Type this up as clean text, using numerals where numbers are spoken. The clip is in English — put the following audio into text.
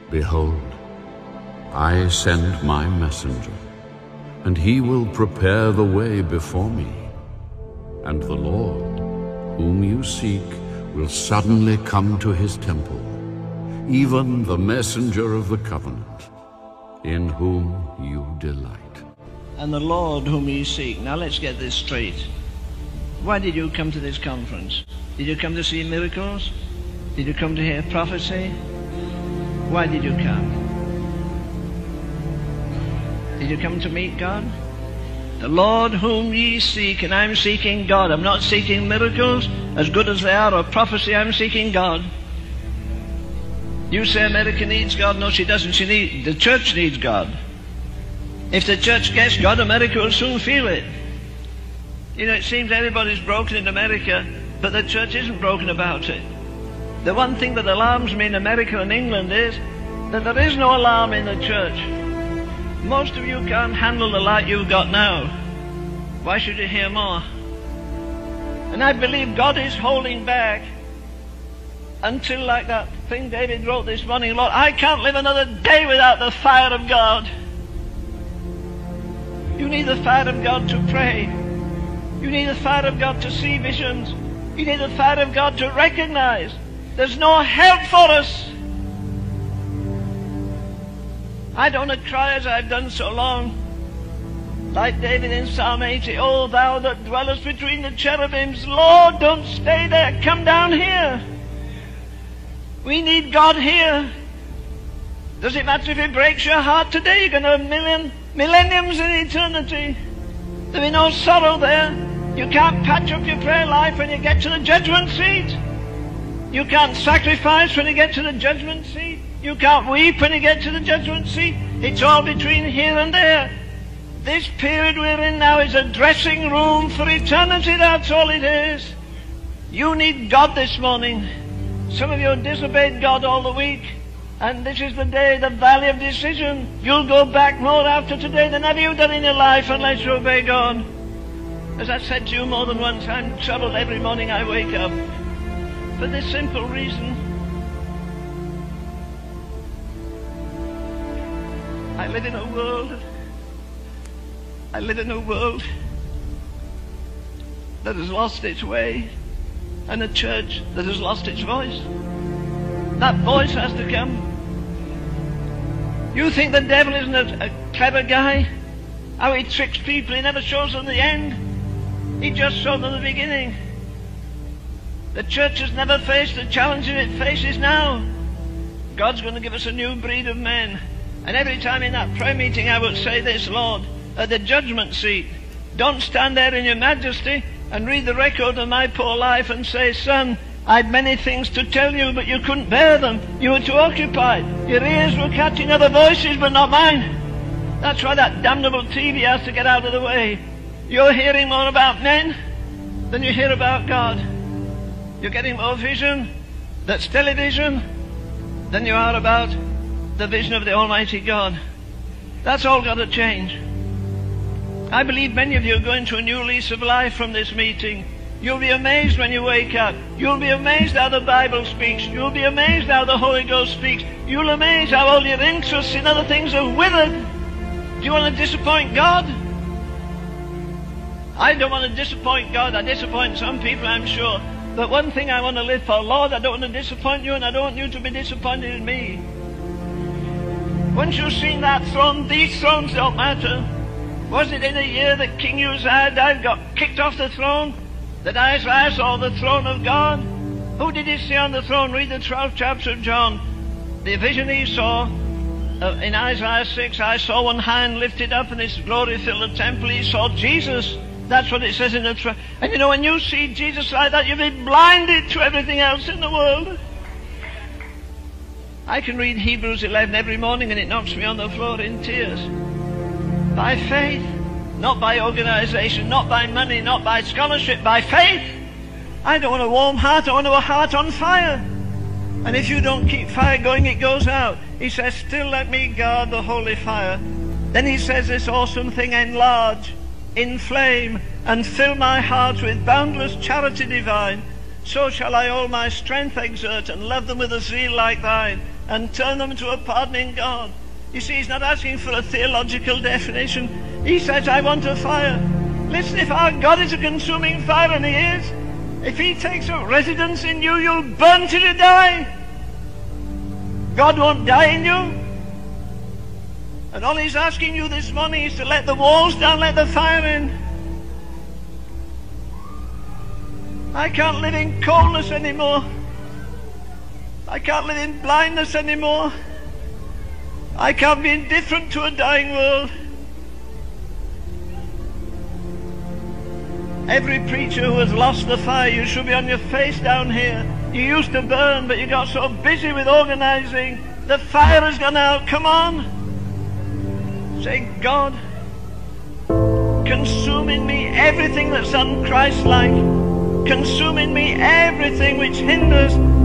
Behold, I send my messenger, and he will prepare the way before me. And the Lord, whom you seek, will suddenly come to his temple, even the messenger of the covenant, in whom you delight. And the Lord whom you seek. Now let's get this straight. Why did you come to this conference? Did you come to see miracles? Did you come to hear prophecy? Why did you come? Did you come to meet God? The Lord whom ye seek, and I'm seeking God. I'm not seeking miracles, as good as they are, or prophecy. I'm seeking God. You say America needs God. No, she doesn't. The church needs God. If the church gets God, America will soon feel it. You know, it seems everybody's broken in America, but the church isn't broken about it. The one thing that alarms me in America and England is that there is no alarm in the church. Most of you can't handle the light you've got now. Why should you hear more? And I believe God is holding back until, like that thing David wrote this morning, Lord, I can't live another day without the fire of God. You need the fire of God to pray. You need the fire of God to see visions. You need the fire of God to recognize there's no help for us. I don't want to cry as I've done so long, like David in Psalm 80, oh, thou that dwellest between the cherubims, Lord, don't stay there, come down here. We need God here. Does it matter if it breaks your heart today? You're going to have millenniums in eternity. There'll be no sorrow there. You can't patch up your prayer life when you get to the judgment seat. You can't sacrifice when you get to the judgment seat. You can't weep when you get to the judgment seat. It's all between here and there. This period we're in now is a dressing room for eternity. That's all it is. You need God this morning. Some of you disobeyed God all the week, and this is the day, the valley of decision. You'll go back more after today than ever you've done in your life unless you obey God. As I've said to you more than once, I'm troubled every morning I wake up for this simple reason. I live in a world that has lost its way, and a church that has lost its voice. That voice has to come. You think the devil isn't a clever guy? How he tricks people, he never shows them the end. He just showed them the beginning. The church has never faced the challenges it faces now. God's going to give us a new breed of men. And every time in that prayer meeting I would say this, Lord, at the judgment seat, don't stand there in your majesty and read the record of my poor life and say, son, I had many things to tell you, but you couldn't bear them. You were too occupied. Your ears were catching other voices, but not mine. That's why that damnable TV has to get out of the way. You're hearing more about men than you hear about God. You're getting more vision that's television than you are about the vision of the Almighty God. That's all got to change. I believe many of you are going to a new lease of life from this meeting. You'll be amazed when you wake up. You'll be amazed how the Bible speaks. You'll be amazed how the Holy Ghost speaks. You'll be amazed how all your interests in other things are withered. Do you want to disappoint God? I don't want to disappoint God. I disappoint some people, I'm sure. But one thing I want to live for, Lord, I don't want to disappoint you, and I don't want you to be disappointed in me. Once you've seen that throne, these thrones don't matter. Was it in a year that King Uzziah got kicked off the throne, that Isaiah saw the throne of God? Who did he see on the throne? Read the 12th chapter of John. The vision he saw in Isaiah 6, I saw one hand lifted up and his glory filled the temple. He saw Jesus. That's what it says in the 12th. And you know, when you see Jesus like that, you'll be blinded to everything else in the world. I can read Hebrews 11 every morning and it knocks me on the floor in tears. By faith, not by organization, not by money, not by scholarship, by faith. I don't want a warm heart, I want a heart on fire. And if you don't keep fire going, it goes out. He says, still let me guard the holy fire. Then he says this awesome thing, enlarge, inflame, and fill my heart with boundless charity divine. So shall I all my strength exert and love them with a zeal like thine. and turn them to a pardoning God. You see, he's not asking for a theological definition. He says, I want a fire. Listen, if our God is a consuming fire, and he is, if he takes up residence in you, you'll burn till you die. God won't die in you. And all he's asking you this morning is to let the walls down, let the fire in. I can't live in coldness anymore. I can't live in blindness anymore. I can't be indifferent to a dying world. Every preacher who has lost the fire, you should be on your face down here. You used to burn, but you got so busy with organizing. The fire has gone out. Come on. Say, God, consume in me everything that's un-Christ-like. Consume in me everything which hinders